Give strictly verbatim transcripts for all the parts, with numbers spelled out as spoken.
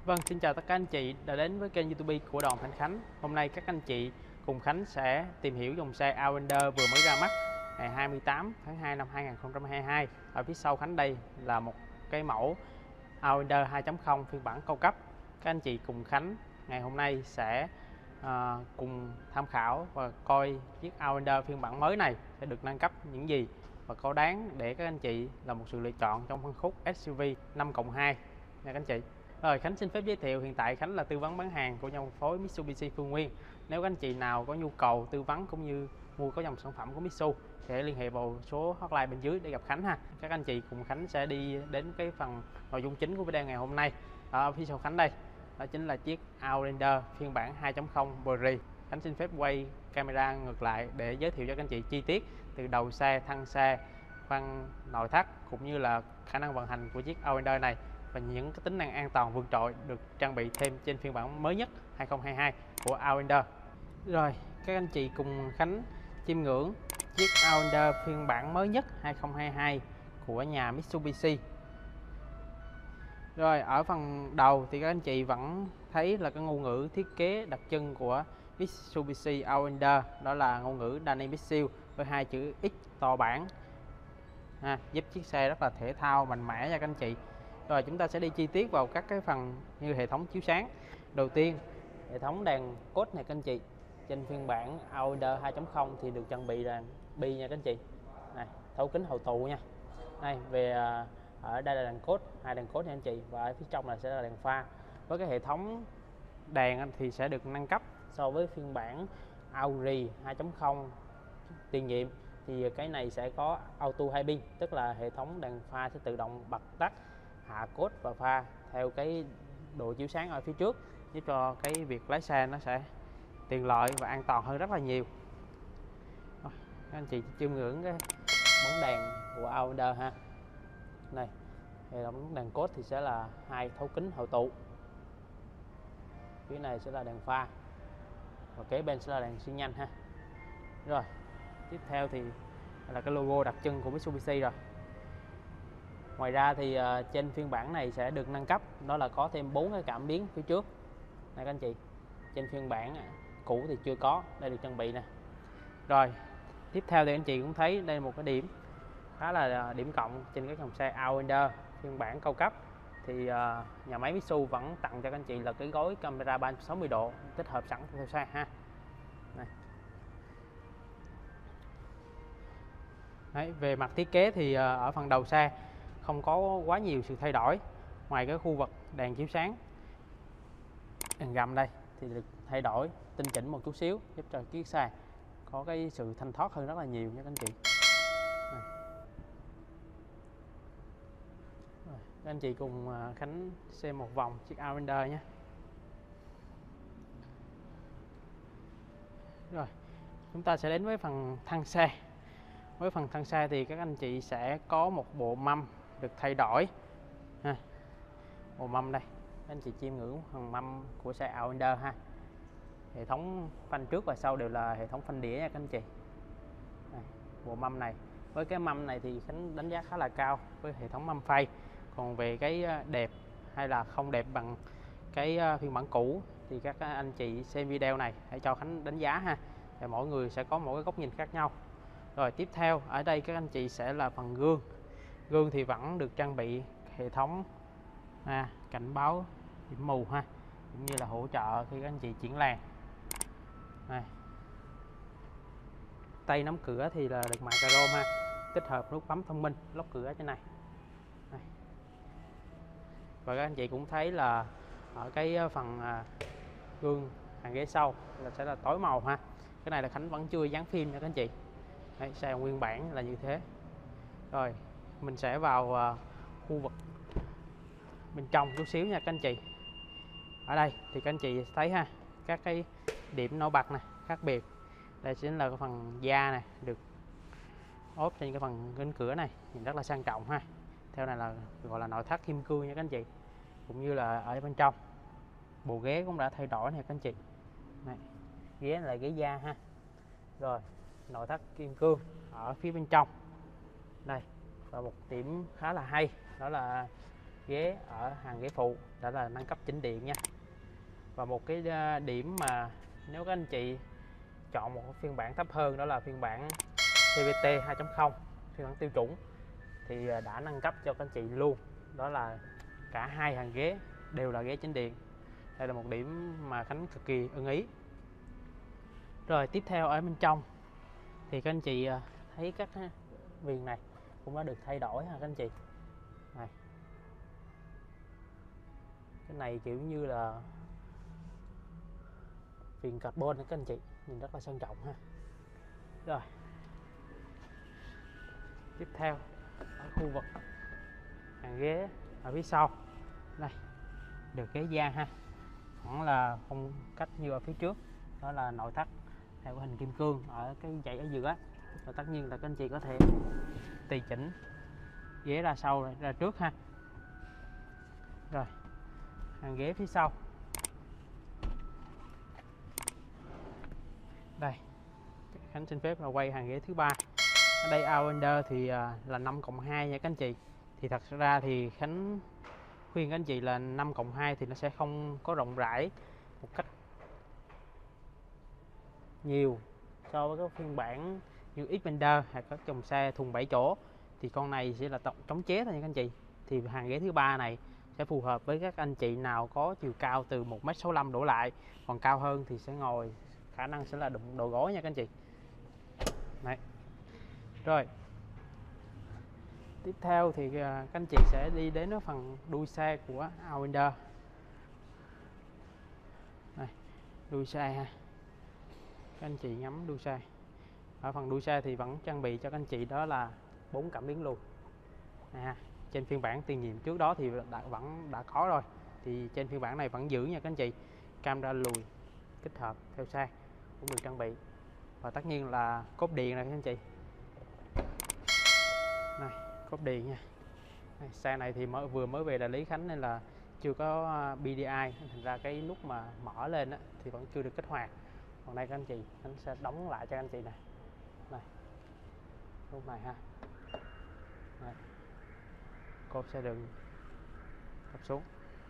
Vâng, xin chào tất cả anh chị đã đến với kênh YouTube của Đoàn Thanh Khánh. Hôm nay các anh chị cùng Khánh sẽ tìm hiểu dòng xe Outlander vừa mới ra mắt ngày hai mươi tám tháng hai năm hai nghìn không trăm hai mươi hai. Ở phía sau Khánh đây là một cái mẫu Outlander hai chấm không phiên bản cao cấp. Các anh chị cùng Khánh ngày hôm nay sẽ uh, cùng tham khảo và coi chiếc Outlander phiên bản mới này sẽ được nâng cấp những gì và có đáng để các anh chị là một sự lựa chọn trong phân khúc ét u vê năm cộng hai nha các anh chị. Rồi, Khánh xin phép giới thiệu, hiện tại Khánh là tư vấn bán hàng của nhà phân phối Mitsubishi Phương Nguyên. Nếu các anh chị nào có nhu cầu tư vấn cũng như mua có dòng sản phẩm của Mitsu sẽ liên hệ vào số hotline bên dưới để gặp Khánh ha. Các anh chị cùng Khánh sẽ đi đến cái phần nội dung chính của video ngày hôm nay. Ở phía sau Khánh đây, đó chính là chiếc Outlander phiên bản hai chấm không Bri. Khánh xin phép quay camera ngược lại để giới thiệu cho các anh chị chi tiết từ đầu xe, thân xe, khoang nội thất cũng như là khả năng vận hành của chiếc Outlander này và những cái tính năng an toàn vượt trội được trang bị thêm trên phiên bản mới nhất hai không hai hai của Outlander. Rồi, các anh chị cùng Khánh chiêm ngưỡng chiếc Outlander phiên bản mới nhất hai không hai hai của nhà Mitsubishi. Rồi, ở phần đầu thì các anh chị vẫn thấy là cái ngôn ngữ thiết kế đặc trưng của Mitsubishi Outlander, đó là ngôn ngữ Dynamic Shield với hai chữ X to bản, à, giúp chiếc xe rất là thể thao mạnh mẽ nha các anh chị. Rồi chúng ta sẽ đi chi tiết vào các cái phần như hệ thống chiếu sáng. Đầu tiên, hệ thống đèn cốt này các anh chị. Trên phiên bản Outlander hai chấm không thì được trang bị đèn bi nha các anh chị. Này, thấu kính hậu tụ nha. Đây, về ở đây là đèn cốt, hai đèn cốt nha anh chị, và ở phía trong là sẽ là đèn pha. Với cái hệ thống đèn thì sẽ được nâng cấp so với phiên bản Audi hai chấm không tiền nhiệm, thì cái này sẽ có auto hai pin, tức là hệ thống đèn pha sẽ tự động bật tắt, hạ cốt và pha theo cái độ chiếu sáng ở phía trước, giúp cho cái việc lái xe nó sẽ tiện lợi và an toàn hơn rất là nhiều. Rồi, các anh chị chiêm ngưỡng cái bóng đèn của Outlander ha. Này, hệ thống đèn cốt thì sẽ là hai thấu kính hội tụ, phía này sẽ là đèn pha và kế bên sẽ là đèn xi nhanh ha. Rồi tiếp theo thì là cái logo đặc trưng của Mitsubishi rồi. Ngoài ra thì uh, trên phiên bản này sẽ được nâng cấp, đó là có thêm bốn cái cảm biến phía trước này các anh chị. Trên phiên bản cũ thì chưa có, đây được trang bị nè. Rồi tiếp theo thì anh chị cũng thấy đây là một cái điểm khá là điểm cộng trên các dòng xe Outlander phiên bản cao cấp, thì uh, nhà máy Mitsu vẫn tặng cho các anh chị là cái gói camera ba trăm sáu mươi độ tích hợp sẵn theo xe ha. Này. Đấy, về mặt thiết kế thì ở phần đầu xe không có quá nhiều sự thay đổi, ngoài cái khu vực đèn chiếu sáng, đèn gầm đây thì được thay đổi tinh chỉnh một chút xíu, giúp cho chiếc xe có cái sự thanh thoát hơn rất là nhiều nha các anh chị. Này. Rồi, các anh chị cùng Khánh xem một vòng chiếc Outlander nhé. Rồi chúng ta sẽ đến với phần thân xe. Với phần thân xe thì các anh chị sẽ có một bộ mâm được thay đổi ha. Bộ mâm đây, các anh chị chiêm ngưỡng phần mâm của xe Outlander ha. Hệ thống phanh trước và sau đều là hệ thống phanh đĩa nha các anh chị. Đây, bộ mâm này, với cái mâm này thì Khánh đánh giá khá là cao với hệ thống mâm phay. Còn về cái đẹp hay là không đẹp bằng cái phiên bản cũ thì các anh chị xem video này hãy cho Khánh đánh giá ha, và mỗi người sẽ có một cái góc nhìn khác nhau. Rồi tiếp theo ở đây các anh chị sẽ là phần gương. Gương thì vẫn được trang bị hệ thống à, cảnh báo điểm mù ha, cũng như là hỗ trợ khi các anh chị chuyển làn. Này. Tay nắm cửa thì là được mạ chrome ha, tích hợp nút bấm thông minh lóc cửa trên này. Này. Và các anh chị cũng thấy là ở cái phần à, gương hàng ghế sau là sẽ là tối màu ha. Cái này là Khánh vẫn chưa dán phim nha các anh chị. Đấy, xe nguyên bản là như thế. Rồi mình sẽ vào uh, khu vực bên trong chút xíu nha các anh chị. Ở đây thì các anh chị thấy ha, các cái điểm nổi bật này khác biệt. Đây chính là cái phần da này được ốp trên cái phần kính cửa này, nhìn rất là sang trọng ha. Theo này là gọi là nội thất kim cương nha các anh chị. Cũng như là ở bên trong bộ ghế cũng đã thay đổi này các anh chị. Này, ghế là ghế da ha. Rồi nội thất kim cương ở phía bên trong đây, và một điểm khá là hay đó là ghế ở hàng ghế phụ đã là nâng cấp chỉnh điện nha. Và một cái điểm mà nếu các anh chị chọn một phiên bản thấp hơn, đó là phiên bản xê vê tê hai chấm không, phiên bản tiêu chuẩn, thì đã nâng cấp cho các anh chị luôn, đó là cả hai hàng ghế đều là ghế chỉnh điện. Đây là một điểm mà Khánh cực kỳ ưng ý. Rồi tiếp theo ở bên trong thì các anh chị thấy các viền này cũng đã được thay đổi ha các anh chị. Này. Cái này kiểu như là viền carbon các anh chị, nhìn rất là sang trọng ha. Rồi tiếp theo ở khu vực hàng ghế ở phía sau đây được ghế da ha, vẫn là phong cách như ở phía trước, đó là nội thất theo hình kim cương ở cái dãy ở giữa. Và tất nhiên là các anh chị có thể tùy chỉnh ghế ra sau ra trước ha. Rồi hàng ghế phía sau đây, Khánh xin phép là quay hàng ghế thứ ba. Ở đây Outlander thì là năm cộng hai nha các anh chị. Thì thật ra thì Khánh khuyên các anh chị là năm cộng hai thì nó sẽ không có rộng rãi một cách nhiều so với các phiên bản như Xpander hay các dòng xe thùng bảy chỗ. Thì con này sẽ là chống chế thôi nha các anh chị. Thì hàng ghế thứ ba này sẽ phù hợp với các anh chị nào có chiều cao từ một mét sáu mươi lăm đổ lại, còn cao hơn thì sẽ ngồi khả năng sẽ là đụng đầu gối nha các anh chị. Đấy. Rồi tiếp theo thì các anh chị sẽ đi đến với phần đuôi xe của Outlander. Đây, đuôi xe ha, các anh chị ngắm đuôi xe. Ở phần đuôi xe thì vẫn trang bị cho các anh chị đó là bốn cảm biến lùi. À, trên phiên bản tiền nhiệm trước đó thì đã, vẫn đã có rồi, thì trên phiên bản này vẫn giữ nha các anh chị. Camera lùi tích hợp theo xe cũng được trang bị, và tất nhiên là cốp điện này các anh chị. Này, cốp điện nha. Đây, xe này thì mới vừa mới về đại lý Khánh nên là chưa có bê đê i, thành ra cái nút mà mở lên á, thì vẫn chưa được kích hoạt. Còn đây các anh chị, Khánh sẽ đóng lại cho anh chị này. Này, lúc này ha. Đây. Cốp sẽ được thấp xuống.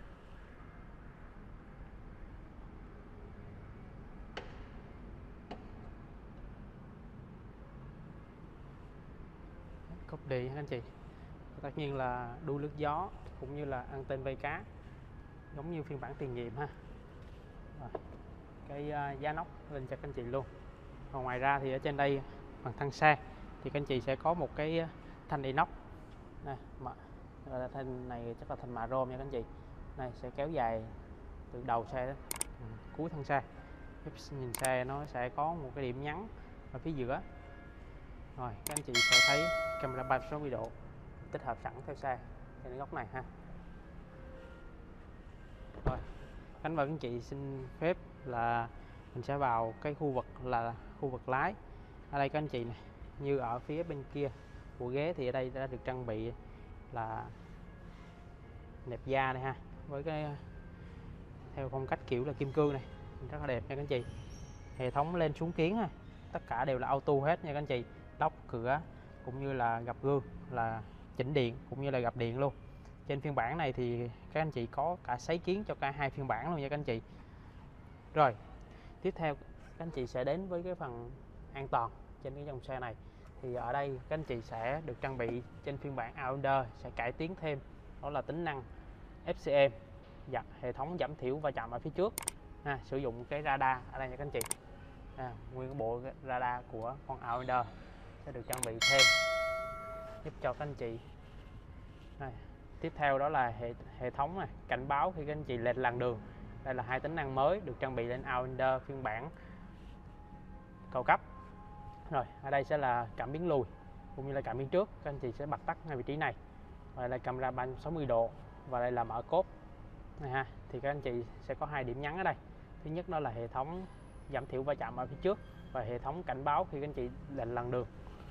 Cốp điện các anh chị. Tất nhiên là đuôi lướt gió cũng như là anten vây cá giống như phiên bản tiền nhiệm ha. Rồi, cái uh, giá nóc lên cho các anh chị luôn. Còn ngoài ra thì ở trên đây phần thân xe thì các anh chị sẽ có một cái thanh inox này, mà thanh này chắc là thanh mạ rôm nha các anh chị. Này sẽ kéo dài từ đầu xe đến ừ, cuối thân xe. Nhìn xe nó sẽ có một cái điểm nhấn ở phía giữa. Rồi các anh chị sẽ thấy camera ba trăm sáu mươi độ tích hợp sẵn theo xe trên góc này ha. Rồi Khánh và các anh chị xin phép là mình sẽ vào cái khu vực là khu vực lái. Ở đây các anh chị này, như ở phía bên kia của ghế thì ở đây đã được trang bị là nẹp da này ha, với cái theo phong cách kiểu là kim cương này, rất là đẹp nha các anh chị. Hệ thống lên xuống kiến ha, tất cả đều là auto hết nha các anh chị. Lóc cửa cũng như là gập gương là chỉnh điện cũng như là gập điện luôn. Trên phiên bản này thì các anh chị có cả sấy kiến cho cả hai phiên bản luôn nha các anh chị. Rồi tiếp theo các anh chị sẽ đến với cái phần an toàn trên cái dòng xe này. Thì ở đây các anh chị sẽ được trang bị trên phiên bản Outlander sẽ cải tiến thêm, đó là tính năng ép xê em, dạ, hệ thống giảm thiểu va chạm ở phía trước à, sử dụng cái radar ở đây nha các anh chị. À, nguyên bộ radar của con Outlander sẽ được trang bị thêm giúp cho các anh chị. Đây, tiếp theo đó là hệ hệ thống này, cảnh báo khi các anh chị lệch làn đường. Đây là hai tính năng mới được trang bị lên Outlander phiên bản cao cấp. Rồi ở đây sẽ là cảm biến lùi cũng như là cảm biến trước, các anh chị sẽ bật tắt ngay vị trí này. Và đây là camera ba trăm sáu mươi độ, và đây là mở cốp này ha. Thì các anh chị sẽ có hai điểm nhấn ở đây. Thứ nhất đó là hệ thống giảm thiểu va chạm ở phía trước, và hệ thống cảnh báo khi các anh chị lệch làn đường.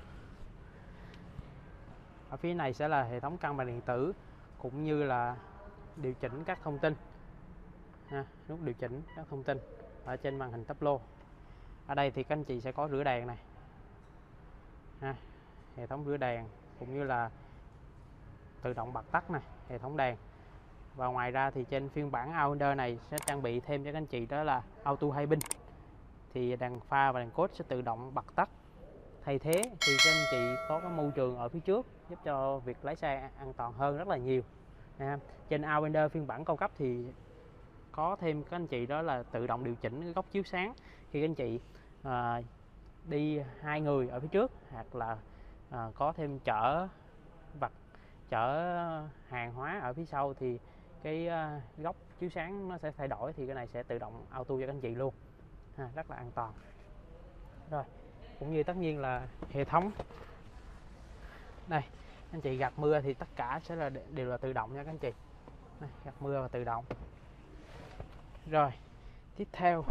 Ở phía này sẽ là hệ thống camera điện tử cũng như là điều chỉnh các thông tin ha, nút điều chỉnh các thông tin ở trên màn hình táp lô. Ở đây thì các anh chị sẽ có rửa đèn này ha, hệ thống rửa đèn cũng như là tự động bật tắt này, hệ thống đèn. Và ngoài ra thì trên phiên bản Outlander này sẽ trang bị thêm cho các anh chị đó là auto hai pin. Thì đèn pha và đèn cốt sẽ tự động bật tắt thay thế thì các anh chị có cái môi trường ở phía trước, giúp cho việc lái xe an toàn hơn rất là nhiều. À, trên Outlander phiên bản cao cấp thì có thêm các anh chị đó là tự động điều chỉnh cái góc chiếu sáng khi các anh chị à, đi hai người ở phía trước, hoặc là à, có thêm chở vật, chở hàng hóa ở phía sau thì cái uh, góc chiếu sáng nó sẽ thay đổi, thì cái này sẽ tự động auto cho các anh chị luôn, ha, rất là an toàn. Rồi cũng như tất nhiên là hệ thống đây, anh chị gặp mưa thì tất cả sẽ là đều là tự động nha các anh chị. Đây, gặp mưa và tự động. Rồi tiếp theo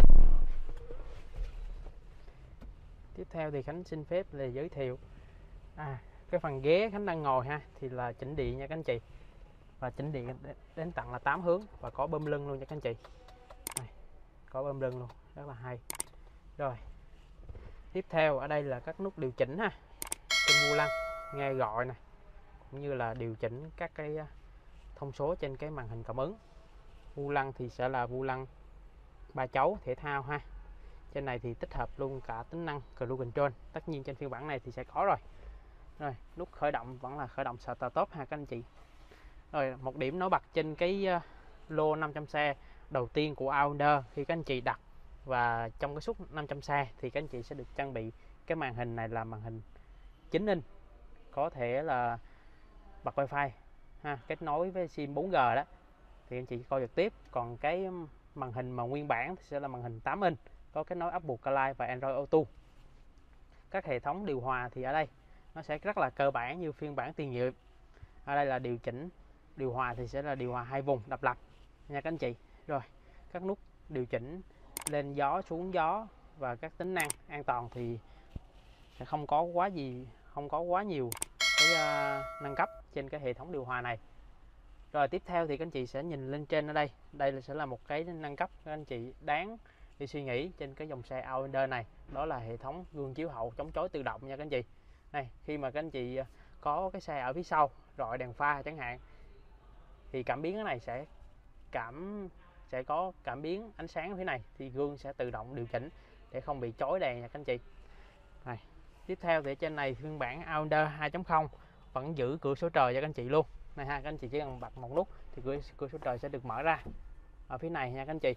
tiếp theo thì Khánh xin phép là giới thiệu à, cái phần ghế Khánh đang ngồi ha, thì là chỉnh điện nha các anh chị, và chỉnh điện đến tận là tám hướng và có bơm lưng luôn nha các anh chị. Đây, có bơm lưng luôn, rất là hay. Rồi tiếp theo ở đây là các nút điều chỉnh ha, trên vô lăng, nghe gọi này, cũng như là điều chỉnh các cái thông số trên cái màn hình cảm ứng. Vô lăng thì sẽ là vô lăng ba chấu thể thao ha. Trên này thì tích hợp luôn cả tính năng cruise control, tất nhiên trên phiên bản này thì sẽ có rồi. Rồi nút khởi động vẫn là khởi động start top ha các anh chị. Rồi một điểm nổi bật trên cái lô năm trăm xe đầu tiên của Outlander, khi các anh chị đặt và trong cái suất năm trăm xe thì các anh chị sẽ được trang bị cái màn hình này là màn hình chín inch, có thể là bật wifi ha, kết nối với sim bốn G đó thì anh chị coi trực tiếp. Còn cái màn hình mà nguyên bản thì sẽ là màn hình tám inch, có kết nối Apple CarPlay và Android Auto. Các hệ thống điều hòa thì ở đây nó sẽ rất là cơ bản như phiên bản tiền nhiệm. Ở đây là điều chỉnh điều hòa thì sẽ là điều hòa hai vùng độc lập nha các anh chị. Rồi các nút điều chỉnh lên gió, xuống gió và các tính năng an toàn thì sẽ không có quá gì không có quá nhiều cái uh, nâng cấp trên cái hệ thống điều hòa này. Rồi tiếp theo thì các anh chị sẽ nhìn lên trên ở đây, đây là sẽ là một cái nâng cấp các anh chị đáng đi suy nghĩ trên cái dòng xe Outlander này, đó là hệ thống gương chiếu hậu chống chói tự động nha các anh chị. Này, khi mà các anh chị có cái xe ở phía sau rọi đèn pha chẳng hạn thì cảm biến cái này sẽ cảm sẽ có cảm biến ánh sáng ở phía này, thì gương sẽ tự động điều chỉnh để không bị chói đèn nha các anh chị. Này, tiếp theo thì trên này phiên bản Outlander hai chấm không vẫn giữ cửa sổ trời cho các anh chị luôn. Này ha, các anh chị chỉ cần bật một nút thì cửa, cửa sổ trời sẽ được mở ra ở phía này nha các anh chị.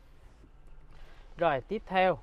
Rồi tiếp theo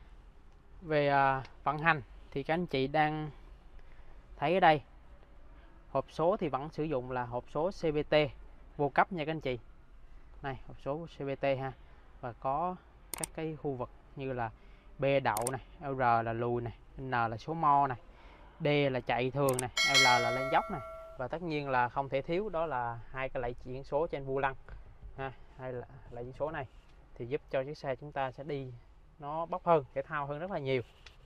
về uh, vận hành thì các anh chị đang thấy ở đây, hộp số thì vẫn sử dụng là hộp số xê vê tê vô cấp nha các anh chị. Này, hộp số xê vê tê ha, và có các cái khu vực như là B đậu này, L là lùi này, N là số mo này, D là chạy thường này, L là lên dốc này, và tất nhiên là không thể thiếu đó là hai cái lẫy chuyển số trên vô lăng ha, hay là lẫy chuyển số này thì giúp cho chiếc xe chúng ta sẽ đi nó bốc hơn, thể thao hơn rất là nhiều.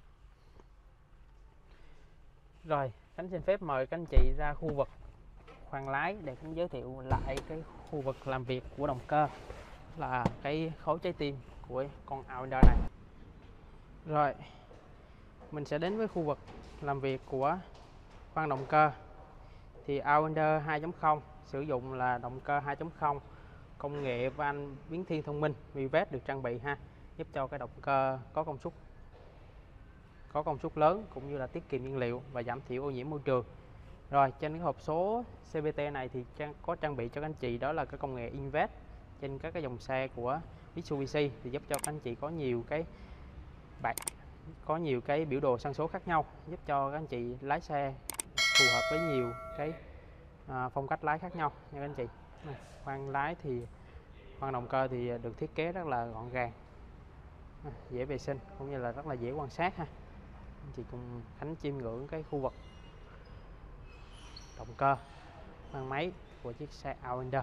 Rồi Khánh xin phép mời các anh chị ra khu vực khoang lái để Khánh giới thiệu lại cái khu vực làm việc của động cơ, là cái khối trái tim của con Outlander này. Rồi mình sẽ đến với khu vực làm việc của khoang động cơ. Thì Outlander hai chấm không sử dụng là động cơ hai chấm không công nghệ van biến thiên thông minh Vivet được trang bị ha, giúp cho cái động cơ có công suất có công suất lớn cũng như là tiết kiệm nhiên liệu và giảm thiểu ô nhiễm môi trường. Rồi trên cái hộp số xê vê tê này thì trang, có trang bị cho các anh chị đó là cái công nghệ Invest trên các cái dòng xe của Mitsubishi, thì giúp cho các anh chị có nhiều cái bạn có nhiều cái biểu đồ sang số khác nhau, giúp cho các anh chị lái xe phù hợp với nhiều cái à, phong cách lái khác nhau nha các anh chị. Này, khoang lái thì khoang động cơ thì được thiết kế rất là gọn gàng, à, dễ vệ sinh cũng như là rất là dễ quan sát ha. Anh chị cùng Khánh chiêm ngưỡng cái khu vực động cơ khoang máy của chiếc xe Outlander.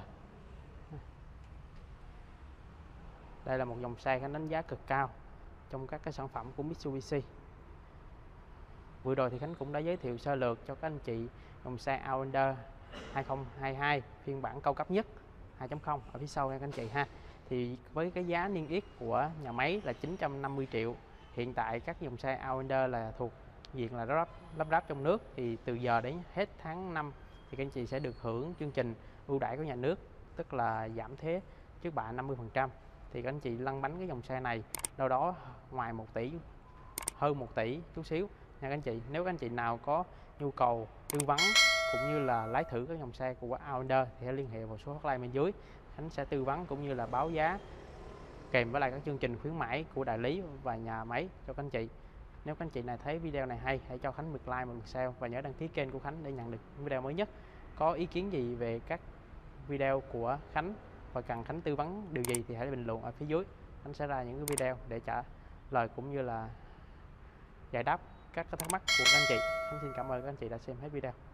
Đây là một dòng xe Khánh đánh giá cực cao trong các cái sản phẩm của Mitsubishi. Vừa rồi thì Khánh cũng đã giới thiệu sơ lược cho các anh chị dòng xe Outlander hai không hai hai phiên bản cao cấp nhất hai chấm không ở phía sau nha các anh chị ha. Thì với cái giá niêm yết của nhà máy là chín trăm năm mươi triệu, hiện tại các dòng xe Outlander là thuộc diện là lắp, lắp ráp trong nước, thì từ giờ đến hết tháng năm thì các anh chị sẽ được hưởng chương trình ưu đãi của nhà nước tức là giảm thế trước bạ năm mươi phần trăm. Thì các anh chị lăn bánh cái dòng xe này đâu đó ngoài một tỷ, hơn một tỷ chút xíu nha các anh chị. Nếu các anh chị nào có nhu cầu tư vấn cũng như là lái thử các dòng xe của Outlander thì hãy liên hệ vào số hotline bên dưới. Khánh sẽ tư vấn cũng như là báo giá kèm với lại các chương trình khuyến mãi của đại lý và nhà máy cho các anh chị. Nếu các anh chị này thấy video này hay, hãy cho Khánh một like và một share và nhớ đăng ký kênh của Khánh để nhận được những video mới nhất. Có ý kiến gì về các video của Khánh và cần Khánh tư vấn điều gì thì hãy bình luận ở phía dưới. Khánh sẽ ra những cái video để trả lời cũng như là giải đáp các thắc mắc của các anh chị. Khánh xin cảm ơn các anh chị đã xem hết video.